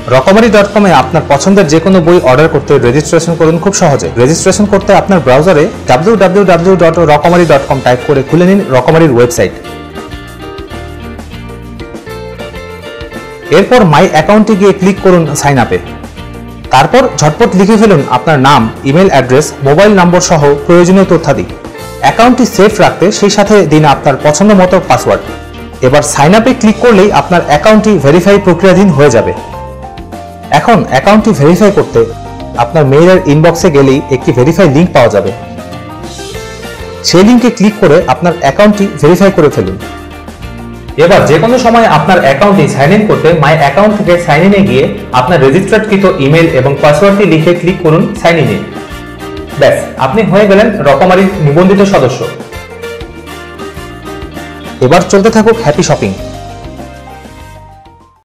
রকমারি.com এ আপনার পছন্দের যে কোনো বই অর্ডার করতে রেজিস্ট্রেশন করুন খুব সহজে। রেজিস্ট্রেশন করতে আপনার ব্রাউজারে www.রকমারি.com টাইপ করে খুলে নিন রকমারির ওয়েবসাইট। এরপর মাই অ্যাকাউন্টে গিয়ে ক্লিক করুন সাইন আপে। তারপর ঝটপট লিখে ফেলুন আপনার নাম, ইমেল অ্যাড্রেস, মোবাইল নম্বর সহ প্রয়োজনীয় তথ্যাদি। অ্যাকাউন্টটি সেফ রাখতে সেই সাথে দিন আপনার পছন্দ মতো পাসওয়ার্ড। এবার সাইন আপে ক্লিক করলেই আপনার অ্যাকাউন্টটি ভেরিফাই প্রক্রিয়াধীন হয়ে যাবে। এখন অ্যাকাউন্টটি ভেরিফাই করতে আপনার মেইলের ইনবক্সে গেলেই একটি ভেরিফাই লিঙ্ক পাওয়া যাবে। সেই লিঙ্কে ক্লিক করে আপনার অ্যাকাউন্টটি ভেরিফাই করে ফেলুন। এবার যে কোনো সময় আপনার অ্যাকাউন্টটি সাইন ইন করতে মাই অ্যাকাউন্ট থেকে সাইন ইনে গিয়ে আপনার রেজিস্টার্ডকৃত ইমেল এবং পাসওয়ার্ডটি লিখে ক্লিক করুন সাইন ইনে। ব্যাস, আপনি হয়ে গেলেন রকমারির নিবন্ধিত সদস্য। এবার চলতে থাকুক হ্যাপি শপিং।